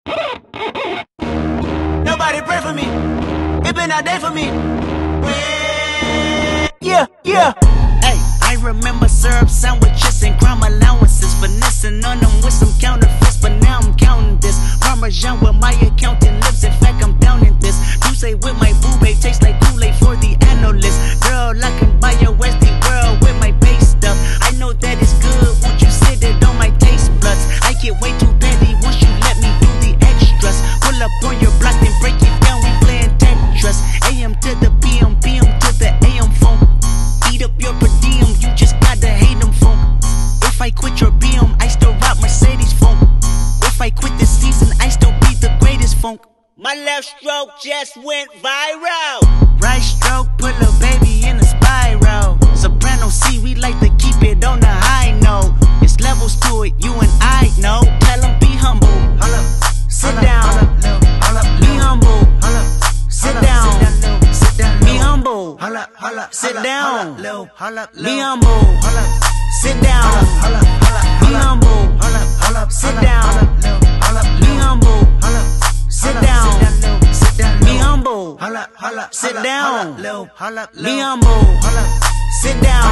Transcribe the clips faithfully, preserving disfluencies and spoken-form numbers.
Nobody pray for me. It been a day for me. Yeah, yeah. Hey, I remember syrup sandwiches and crime allowances, finessing on them with some counterfeits, but now I'm counting this Parmesan where my accountant lives. In fact, I'm down in this. You say with my boo babe tastes like Kool-Aid for the analyst. Girl, I can buy your Westie world with my base stuff. I know that it's good. Won't you sit it on my taste buds? I get way too petty once you let me do the extras. Pull up on your block and break it down. We playing Tetris. A M to the P M, P M to the A M phone. Eat up your per diem, you just gotta hate them phone. If I quit your B M, I still rock Mercedes phone. If I quit this season, I still be the greatest funk. My left stroke just went viral. Right stroke put a baby in a spiral. Soprano C, we like to keep it on the high note. It's levels to it, you and I know. Tell them be humble. Sit down. Be humble. Sit down. Be humble. Sit down. Be humble. Sit down. Be humble. Sit down. Be humble. Sit down. Be humble. Sit down. Be humble. Sit down.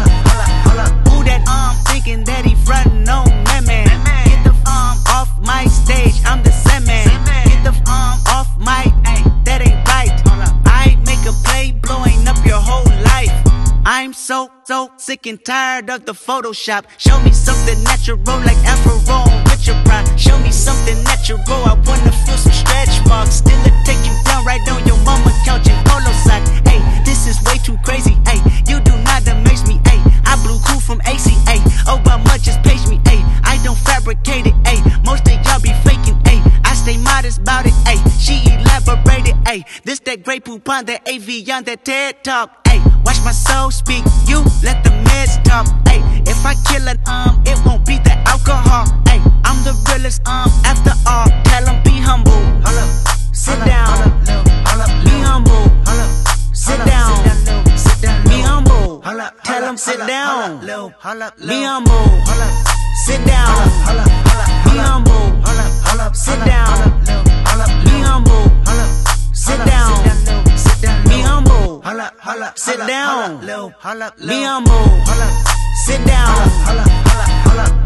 Who that um thinking that he frontin' on me, man? Get the um off my stage, I'm the same man. Get the um off my, ay, that ain't right. I make a play blowing up your whole life. I'm so, so sick and tired of the Photoshop. Show me something natural like Afro with your pride. Show me something natural, I wanna feel some stretch marks. Still it take you down right on your mama couch in polo sock. Hey, this is way too crazy, hey, you do not amaze me, hey. I blew cool from A C A, Obama just page me, hey. I don't fabricate it, hey, most of y'all be faking, hey. I stay modest about it, hey, she elaborated, hey. This that great poop on that A V on that TED Talk, hey. Watch my soul speak, you let the meds talk, hey. If I kill it, um, it won't be the alcohol, hey. I'm the realest, um, after all. Tell them be humble. Sit down. Be humble. Sit down. Be humble. Tell them sit down. Be humble. Sit down. Be humble. Sit down. Be humble. Sit down. Be humble. Sit down. Be humble. Sit down.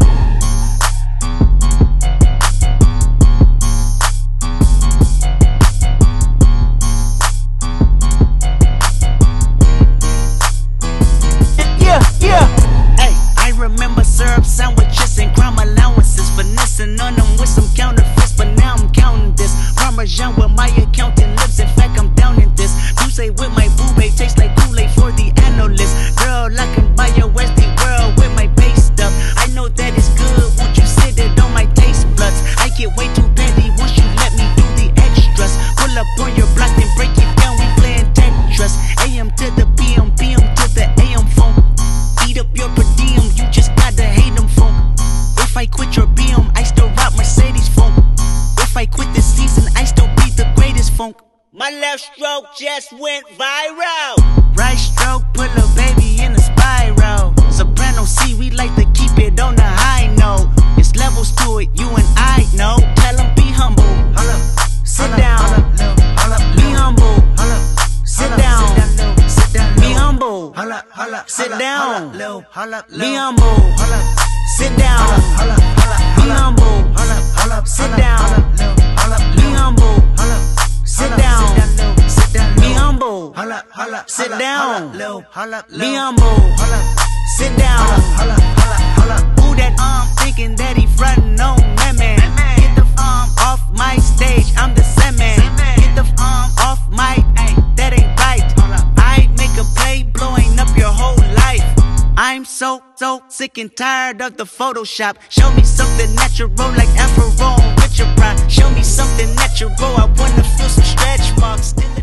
Remember syrup sandwiches and crime allowances, finessing on them with some counterfeits, but now I'm counting this Parmesan where my accountant lives. In fact, I'm down in this. You say with my boo babe tastes like Kool-Aid for the analyst. Girl, I can buy your Westie world with my base stuff. I know that it's good. Won't you sit it on my taste buds? I get way too petty once you let me do the extras. Pull up on your block and break it down. We playing Tetris. A M to the P M, P M to the A M phone. Eat up your per diem, you just gotta hate them phone. If I quit your B M, I still rock Mercedes phone. If I quit this season, I still be the greatest funk. My left stroke just went viral. Right stroke put a baby in a spiral. Soprano C, we like to keep it on the high note. It's levels to it, you and I know. Tell them be humble. Sit down. Be humble. Sit down. Be humble. Sit down. Be humble. Sit down. Be humble. Sit down. Be humble. Sit down. Be humble. Sit down. Be humble. Sit down. Who that um thinking that he frontin' on me, man? Get the um off my stage, I'm the same man. Get the um off my, ay, that ain't right. I make a play blowing up your whole life. I'm so, so sick and tired of the Photoshop. Show me something natural like Afro with your pride. Show me something natural, I wanna feel some stretch marks. Still